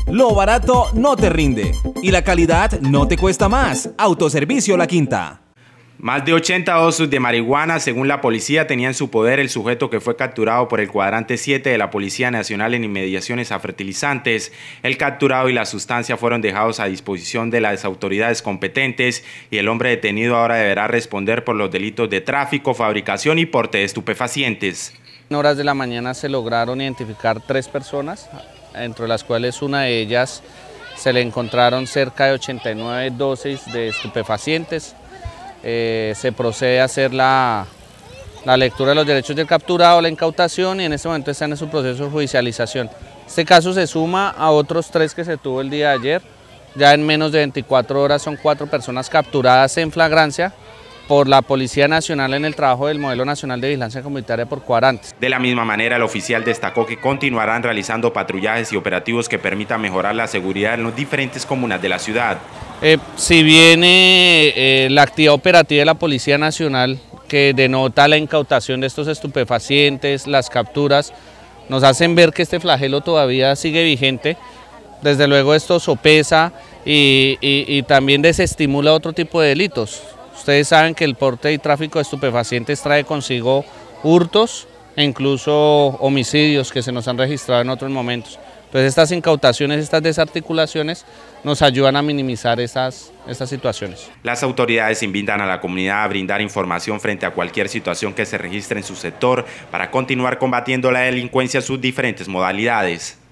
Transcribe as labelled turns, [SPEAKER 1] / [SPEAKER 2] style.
[SPEAKER 1] Lo barato no te rinde y la calidad no te cuesta más. Autoservicio La Quinta.
[SPEAKER 2] Más de 80 dosis de marihuana, según la policía, tenía en su poder el sujeto que fue capturado por el cuadrante 7 de la Policía Nacional en inmediaciones a fertilizantes. El capturado y la sustancia fueron dejados a disposición de las autoridades competentes y el hombre detenido ahora deberá responder por los delitos de tráfico, fabricación y porte de estupefacientes.
[SPEAKER 3] En horas de la mañana se lograron identificar 3 personas, entre las cuales una de ellas se le encontraron cerca de 89 dosis de estupefacientes. Se procede a hacer la lectura de los derechos del capturado, la incautación, y en este momento están en su proceso de judicialización. Este caso se suma a otros 3 que se tuvo el día de ayer. Ya en menos de 24 horas son 4 personas capturadas en flagrancia por la Policía Nacional en el trabajo del Modelo Nacional de Vigilancia Comunitaria por cuadrantes.
[SPEAKER 2] De la misma manera, el oficial destacó que continuarán realizando patrullajes y operativos que permitan mejorar la seguridad en las diferentes comunas de la ciudad.
[SPEAKER 3] Si bien la actividad operativa de la Policía Nacional, que denota la incautación de estos estupefacientes, las capturas, nos hacen ver que este flagelo todavía sigue vigente, desde luego esto sopesa y también desestimula otro tipo de delitos. Ustedes saben que el porte y tráfico de estupefacientes trae consigo hurtos e incluso homicidios que se nos han registrado en otros momentos. Entonces estas incautaciones, estas desarticulaciones nos ayudan a minimizar estas situaciones.
[SPEAKER 2] Las autoridades invitan a la comunidad a brindar información frente a cualquier situación que se registre en su sector para continuar combatiendo la delincuencia en sus diferentes modalidades.